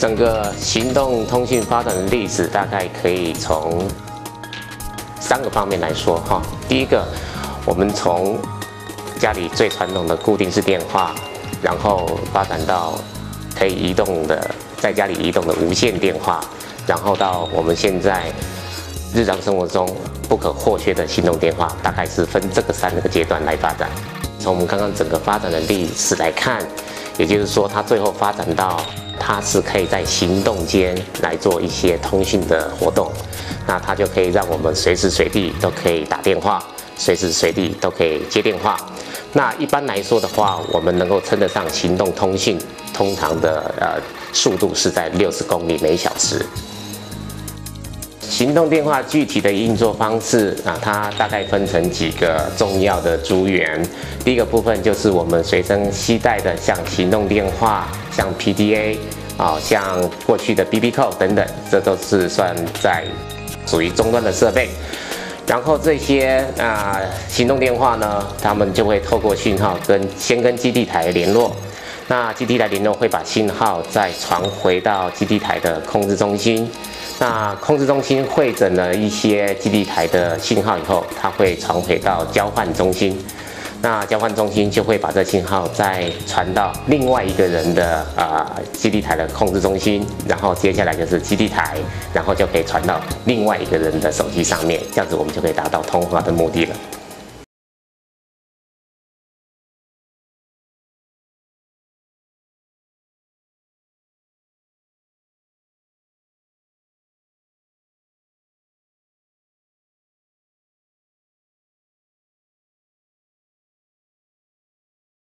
整个行动通讯发展的历史，大概可以从3个方面来说哈。第一个，我们从家里最传统的固定式电话，然后发展到可以移动的，在家里移动的无线电话，然后到我们现在日常生活中不可或缺的行动电话，大概是分这个3个阶段来发展。从我们刚刚整个发展的历史来看，也就是说，它最后发展到它是可以在行动间来做一些通讯的活动，那它就可以让我们随时随地都可以打电话，随时随地都可以接电话。那一般来说的话，我们能够称得上行动通讯，通常的速度是在60公里每小时。行动电话具体的运作方式啊，它大概分成几个重要的族源。第一个部分就是我们随身携带的，像行动电话、像 PDA 啊、像过去的 BB Call 等等，这都是算在属于终端的设备。然后这些行动电话呢，他们就会透过讯号先跟基地台联络。那基地台联络会把信号再传回到基地台的控制中心。那控制中心汇整了一些基地台的信号以后，它会传回到交换中心。那交换中心就会把这信号再传到另外一个人的基地台的控制中心，然后接下来就是基地台，然后就可以传到另外一个人的手机上面，这样子我们就可以达到通话的目的了。